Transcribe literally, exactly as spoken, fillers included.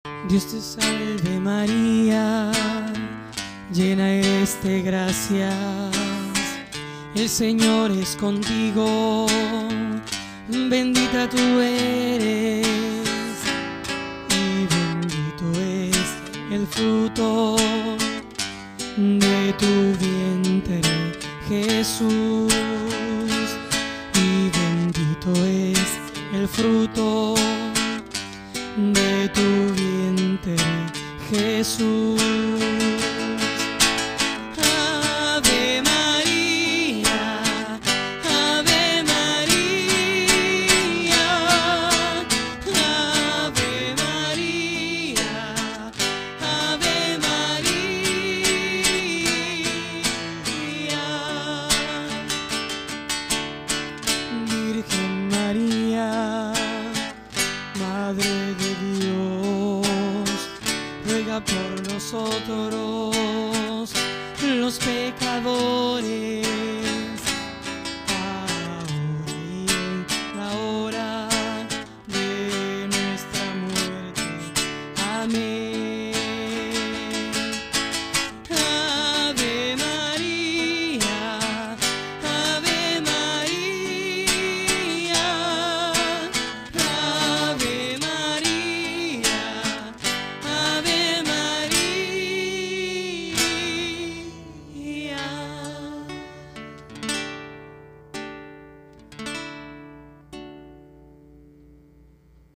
Dios te salve María, llena eres de gracias, el Señor es contigo, bendita tú eres, y bendito es el fruto de tu vientre, Jesús, y bendito es el fruto de tu vientre, Jesús. Ave María, Ave María, Ave María, Ave María. Virgen María, Madre de Dios, ruega por nosotros los pecadores,